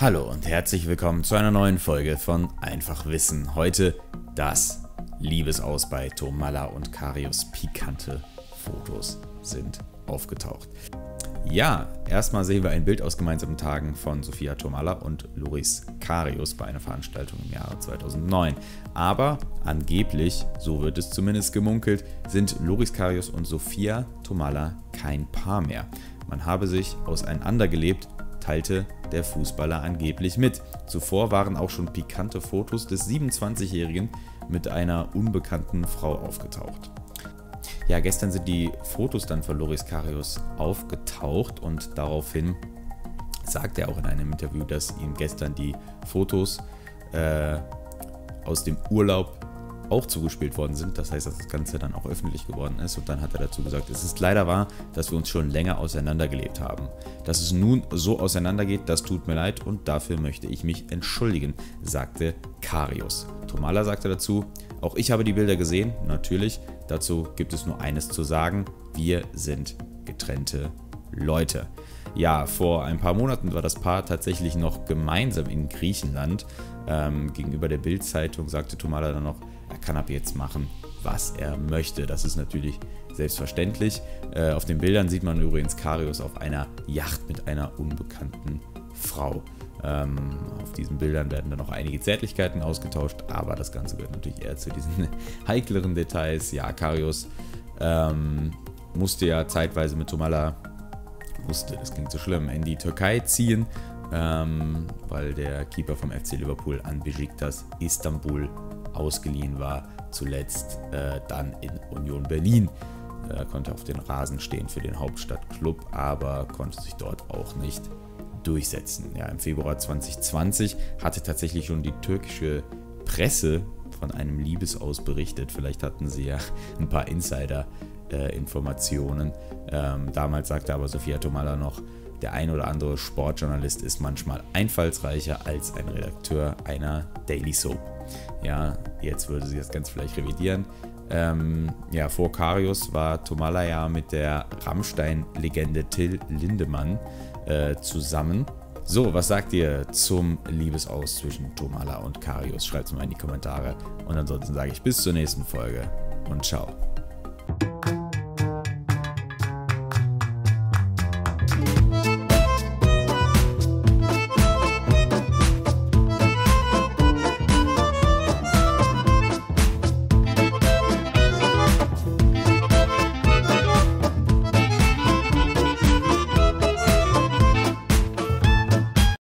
Hallo und herzlich willkommen zu einer neuen Folge von Einfach Wissen. Heute das Liebesaus bei Tomalla und Karius. Pikante Fotos sind aufgetaucht. Ja, erstmal sehen wir ein Bild aus gemeinsamen Tagen von Sophia Tomalla und Loris Karius bei einer Veranstaltung im Jahre 2009. Aber angeblich, so wird es zumindest gemunkelt, sind Loris Karius und Sophia Tomalla kein Paar mehr. Man habe sich auseinandergelebt, teilte der Fußballer angeblich mit. Zuvor waren auch schon pikante Fotos des 27-Jährigen mit einer unbekannten Frau aufgetaucht. Ja, gestern sind die Fotos dann von Loris Karius aufgetaucht und daraufhin sagte er auch in einem Interview, dass ihm gestern die Fotos aus dem Urlaub auch zugespielt worden sind. Das heißt, dass das Ganze dann auch öffentlich geworden ist. Und dann hat er dazu gesagt, es ist leider wahr, dass wir uns schon länger auseinandergelebt haben. Dass es nun so auseinandergeht, das tut mir leid und dafür möchte ich mich entschuldigen, sagte Karius. Tomalla sagte dazu, auch ich habe die Bilder gesehen, natürlich. Dazu gibt es nur eines zu sagen, wir sind getrennte Leute. Ja, vor ein paar Monaten war das Paar tatsächlich noch gemeinsam in Griechenland. Gegenüber der Bild-Zeitung sagte Tomalla dann noch, er kann ab jetzt machen, was er möchte. Das ist natürlich selbstverständlich. Auf den Bildern sieht man übrigens Karius auf einer Yacht mit einer unbekannten Frau. Auf diesen Bildern werden dann noch einige Zärtlichkeiten ausgetauscht, aber das Ganze gehört natürlich eher zu diesen heikleren Details. Ja, Karius musste ja zeitweise mit Tomalla, das klingt so schlimm, in die Türkei ziehen, weil der Keeper vom FC Liverpool an Beşiktaş Istanbul ausgeliehen war, zuletzt dann in Union Berlin. Er konnte auf den Rasen stehen für den Hauptstadtklub, aber konnte sich dort auch nicht durchsetzen. Ja, im Februar 2020 hatte tatsächlich schon die türkische Presse von einem Liebesaus berichtet. Vielleicht hatten sie ja ein paar Insider-Informationen. Damals sagte aber Sophia Tomalla noch, der ein oder andere Sportjournalist ist manchmal einfallsreicher als ein Redakteur einer Daily Soap. Ja, jetzt würde sie das Ganze vielleicht revidieren. Ja, vor Karius war Tomalla ja mit der Rammstein-Legende Till Lindemann zusammen. So, was sagt ihr zum Liebesaus zwischen Tomalla und Karius? Schreibt es mal in die Kommentare. Und ansonsten sage ich bis zur nächsten Folge und ciao.